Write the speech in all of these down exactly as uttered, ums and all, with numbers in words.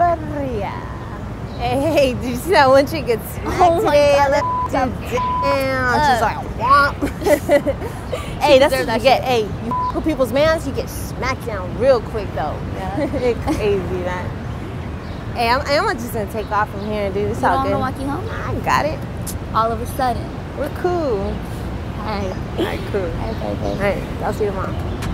Gloria. Hey, hey, did you see that one chick get smacked Oh my today? God, I that- let you down. Uh. She's like, womp. Hey, that's what you that get. shit. Hey, you f with people's mans, you get smacked down real quick though. Yeah. Crazy, man. Hey, I'm, I'm just gonna take off from here and do this You all want good. Milwaukee home? I got it. All of a sudden. We're cool. Alright. All right, cool. Alright, baby. All right, I'll see you tomorrow.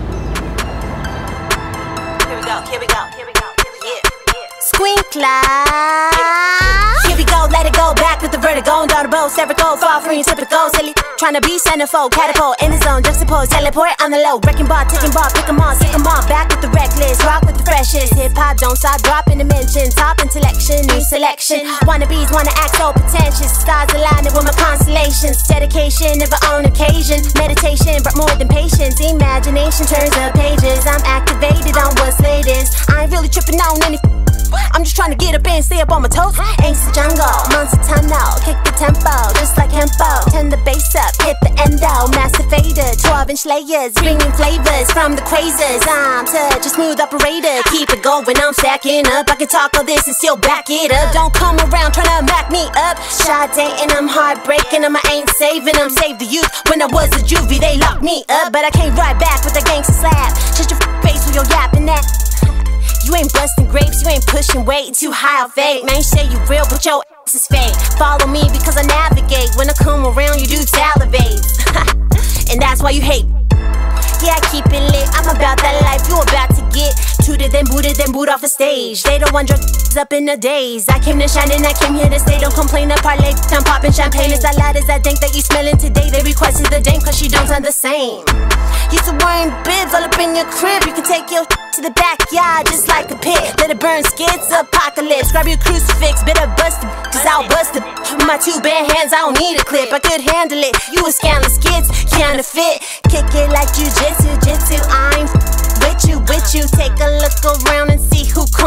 Here we go, here we go, here we go, here we go. Yeah. Squinkla. Here we go, let it go, back with the vertigo. And daughter bow, cervical, fall free and typical. Silly, tryna be centerfold, catapult, in the zone, juxtapose, teleport on the low. Wrecking ball, ticking ball, pick 'em all, sick 'em all. Back with the reckless, rock with the freshest. Hip hop, don't stop, drop in dimension. Top intellection, new selection. Wannabes wanna act so pretentious. Stars aligning with my constellations. Dedication of our own occasion. Meditation, but more than patience. Imagination turns the pages. I'm activated on what's latest. I ain't really tripping on any. I'm just trying to get up and stay up on my toes. Ace the jungle, monster tunnel, kick the tempo, just like Hempo. Turn the bass up, hit the endo, massive fader, twelve inch layers, bringing flavors from the quasars. I'm such a smooth operator, keep it going, I'm stacking up. I can talk all this and still back it up. Don't come around trying to back me up. Sade and I'm heartbreaking them, I ain't saving them. Save the youth, when I was a juvie, they locked me up. But I came right back with a gangster slap. Shut your f face with your yapping that. You ain't busting grapes, you ain't pushing weight, too high or fake. Man, you say you real, but your ass is fake. Follow me because I navigate. When I come around, you do salivate. And that's why you hate. Yeah, I keep it lit, I'm about that life, you about to get tooted, then booted, then boot off a stage. They don't want drugs up in the days. I came to shine and I came here to stay. Don't complain, I parlay, I'm popping champagne. It's a lot as I think that you smelling today. They requested the dame cause she don't sound the same. Used to wearing bibs all up in your crib. You can take your to the backyard just like a pit. Let it burn skids, apocalypse. Grab your crucifix, better bust it, cause I'll bust it. With my two bare hands, I don't need a clip. I could handle it, you a scandalous kids, counterfeit. Kick it like jujitsu, jitsu, I'm with you, with you. Take a look around and see who comes